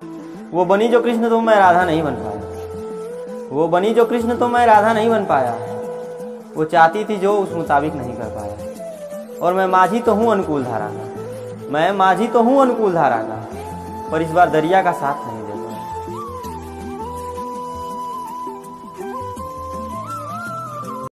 वो बनी जो कृष्ण तो मैं राधा नहीं बन पाया। वो बनी जो कृष्ण तो मैं राधा नहीं बन पाया। वो चाहती थी जो उस मुताबिक नहीं कर पाया। और मैं माझी तो हूँ अनुकूल धारा का, मैं माझी तो हूँ अनुकूल धारा का, पर इस बार दरिया का साथ नहीं